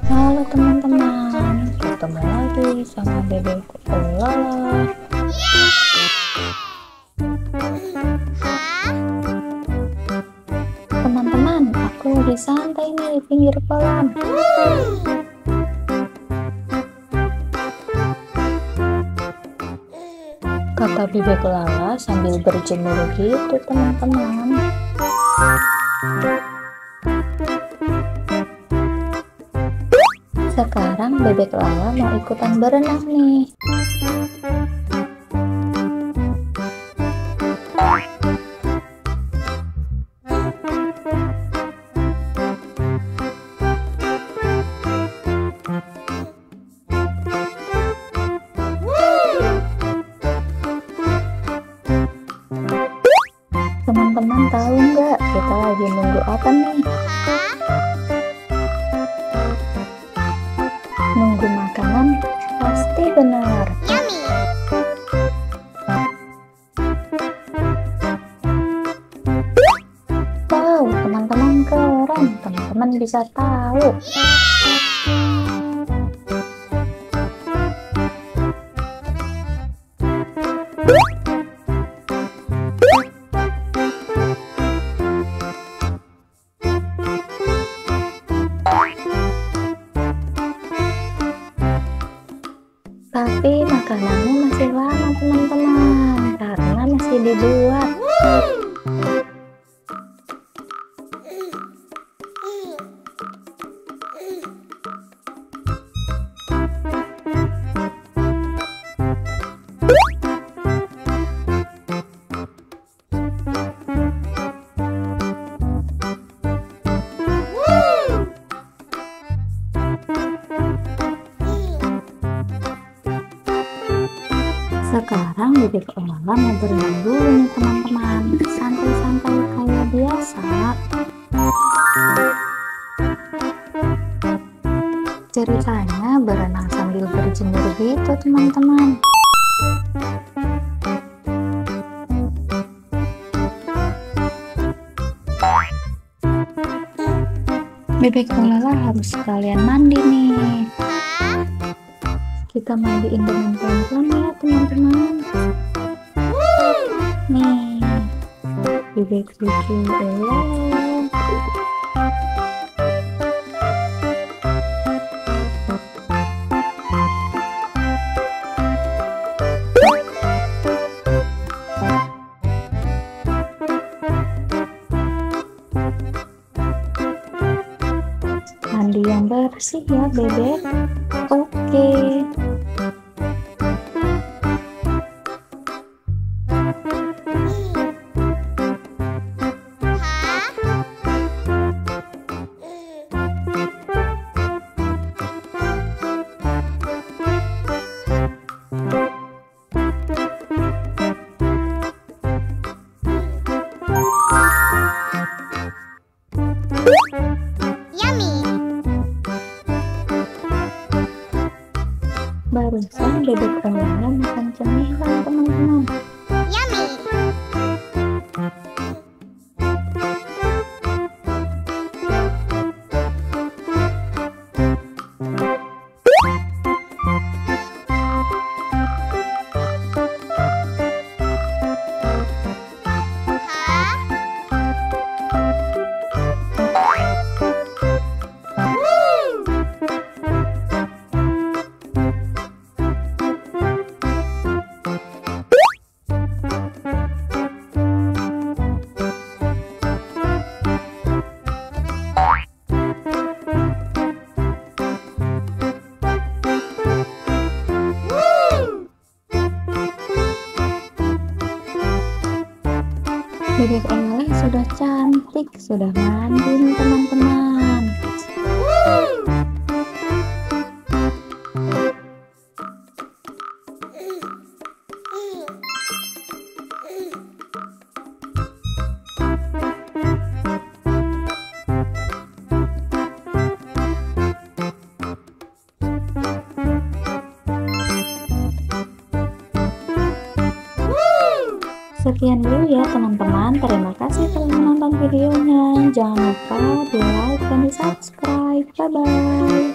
Halo teman-teman, ketemu lagi sama bebekku Lala. Teman-teman, aku lagi santai nih di pinggir kolam. Kata bebek Lala sambil berjemur gitu teman-teman. Sekarang bebek Lala mau ikutan berenang nih. Teman-teman tahu nggak kita lagi nunggu apa nih? Nunggu makanan? Pasti benar. Wow, teman-teman keren. Teman-teman bisa tahu. Tapi makanannya masih lama teman-teman, karena masih dibuat. Sekarang bebek Lala mau berenang dulu nih teman-teman, santai-santai kayak biasa. Ceritanya berenang sambil berjemur gitu teman-teman. Bebek Lala harus sekalian mandi nih. Kita mandiin dengan pelan-pelan ya teman-teman. Nih, bebek lucu Lala. Mandi yang bersih ya bebek. Oke. Barusan bebek Lala makan cemilan teman-teman. Bebek Lala sudah cantik, sudah mandi nih teman-teman. Sekian dulu ya teman-teman. Terima kasih telah menonton videonya. Jangan lupa di like dan di subscribe. Bye bye.